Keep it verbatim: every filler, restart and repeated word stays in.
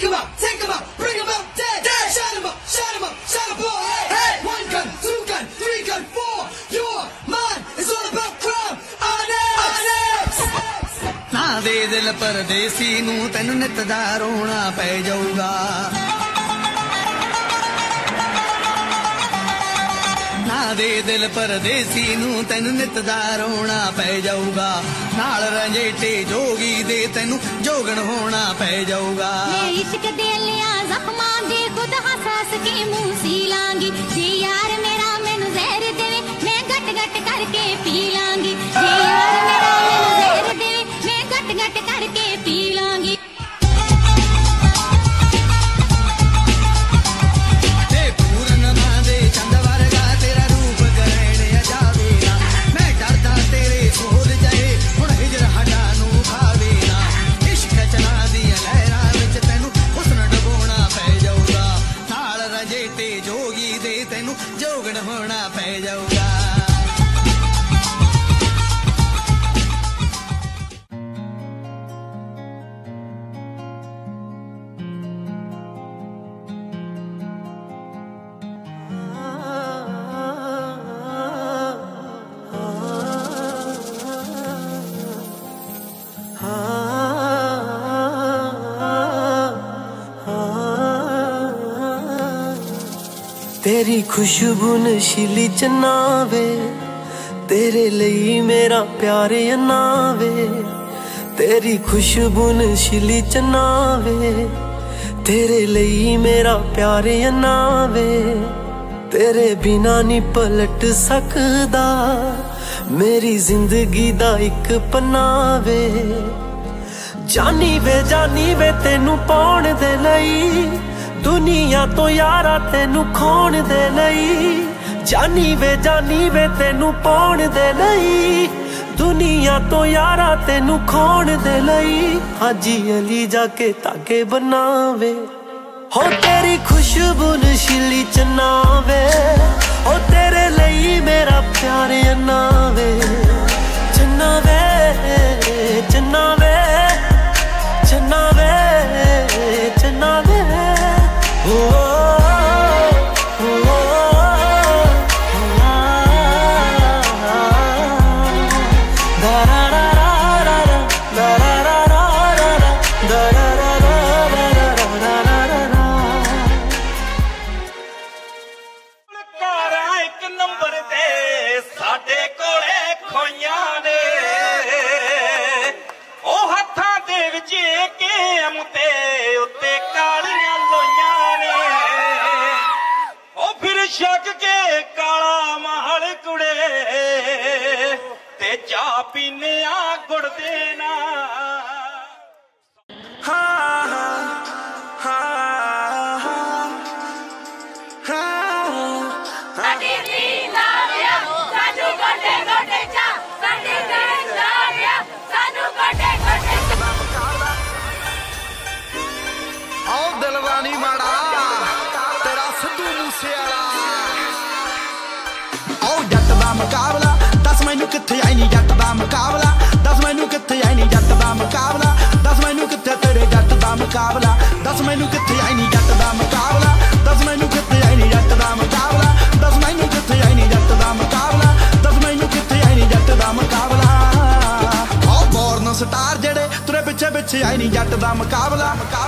Take 'em out, take 'em out, bring 'em out, dead, dead. Shut 'em up, shut 'em up, shut 'em up, hey, hey. One gun, two gun, three gun, four. Your mind is all about crime. Onyx, ना दे दिल परदेसी नू तेनू नित दा रोना पै जाऊगा। ना दे दिल परदेसी नू तेनू नित दा रोना पै जाऊगा। नाल रंजेटे जोगी दे तेनू जोगण होना पै जाऊगा। मैं इश्क दे लिया जख्मां दे खुद हंस हंस के मुंह सी लांगी। जे यार मेरा मैनू जहर देवे मैं गट गट करके पी लांगी। जे यार मेरा मैनू जहर देवे मैं गट गट करके पी लांगी। जोगण होना पै जाऊगा। तेरी खुशबू नशीली चनावे तेरे लिए मेरा प्यार अनावे। तेरी खुशबू नशीली चनावे तेरे लिए मेरा प्यार अनावे। तेरे बिना नहीं पलट सकदा मेरी जिंदगी दा इक पनावे। जानी वे जानी वे तेनू पाउण दे लई दुनिया तो यारा तेनू खोण दे लई। जानी वे जानी वे तेनू पाउण दे लई दुनिया तो यारा तेनू खोण दे लई। हाजी अली जाके ताके बनावे हो तेरी खुशबू नशीली चनावे। हो तेरे लई मेरा प्यार अनावे। चनावे चनावे चनावे चनावे ओ शक के काला महल कुड़े ते चा पीने आ गुड़ देना। हाँ हाँ हाँ आओ दिलवानी माड़ा तेरा सिद्धू मूसे वाला। ओ जट दा मुकाबला दस मैनू किथे आई नी जट दा मुकाबला। दस मैनू किथे आई नी जट दा मुकाबला। दस मैनू किथे तेरे जट दा मुकाबला। दस मैनू किथे आई नी जट दा मुकाबला। दस मैनू किथे आई नी जट दा मुकाबला। दस मैनू किथे आई नी जट दा मुकाबला। दस मैनू किथे आई नी जट दा मुकाबला। ओ बॉर्न स्टार जेड़े तुरे पिछे पिछे आई नी जट दा मुकाबला।